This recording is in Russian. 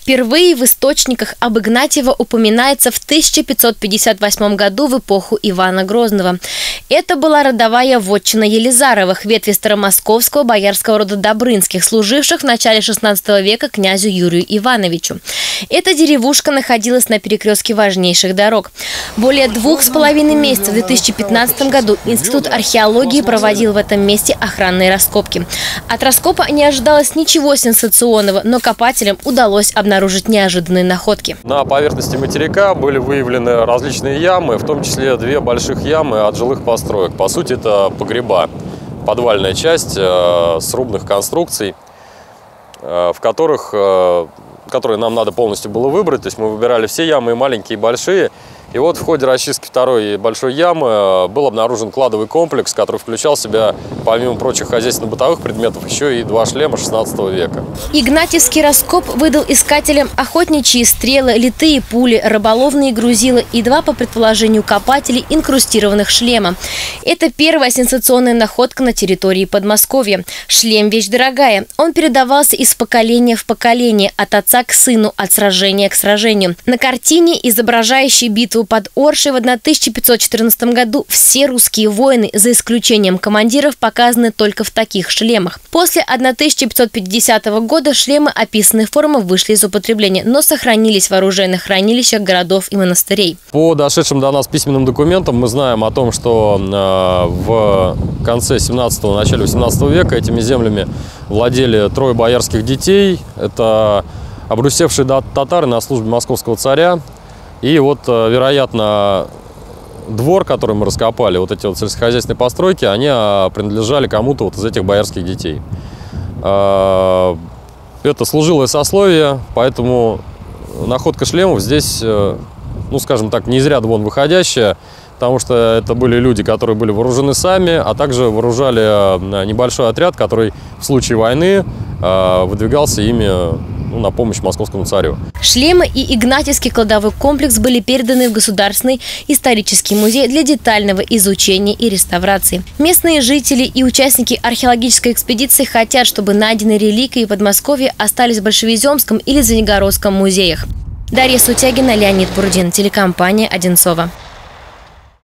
Впервые в источниках об Игнатьево упоминается в 1558 году в эпоху Ивана Грозного. Это была родовая вотчина Елизаровых, ветви старомосковского боярского рода Добрынских, служивших в начале XVI века князю Юрию Ивановичу. Эта деревушка находилась на перекрестке важнейших дорог. Более 2,5 месяцев в 2015 году Институт археологии проводил в этом месте охранные раскопки. От раскопа не ожидалось ничего сенсационного, но копателям удалось обнаружить неожиданные находки. На поверхности материка были выявлены различные ямы, в том числе 2 больших ямы от жилых построек. По сути, это погреба, подвальная часть срубных конструкций, которые нам надо полностью было выбрать. То есть мы выбирали все ямы, и маленькие, и большие. И вот в ходе расчистки второй большой ямы был обнаружен кладовый комплекс, который включал в себя, помимо прочих хозяйственно-бытовых предметов, еще и 2 шлема XVI века. Игнатьевский раскоп выдал искателям охотничьи стрелы, литые пули, рыболовные грузила и 2, по предположению копателей, инкрустированных шлема. Это первая сенсационная находка на территории Подмосковья. Шлем – вещь дорогая. Он передавался из поколения в поколение, от отца к сыну, от сражения к сражению. На картине, изображающей битву под Оршей в 1514 году, все русские воины, за исключением командиров, показаны только в таких шлемах. После 1550 года шлемы описанной формы вышли из употребления, но сохранились в оружейных хранилищах городов и монастырей. По дошедшим до нас письменным документам мы знаем о том, что в конце 17-го, начале 18 века этими землями владели 3 боярских детей. Это обрусевшие татары на службе московского царя. И вот, вероятно, двор, который мы раскопали, вот эти вот сельскохозяйственные постройки, они принадлежали кому-то вот из этих боярских детей. Это служилое сословие, поэтому находка шлемов здесь, ну, скажем так, не из ряда вон выходящая, потому что это были люди, которые были вооружены сами, а также вооружали небольшой отряд, который в случае войны выдвигался ими на помощь московскому царю. Шлемы и Игнатьевский кладовой комплекс были переданы в Государственный исторический музей для детального изучения и реставрации. Местные жители и участники археологической экспедиции хотят, чтобы найденные реликвии Подмосковья остались в Большевиземском или Звенигородском музеях. Дарья Сутягина, Леонид Бурдин, телекомпания «Одинцово».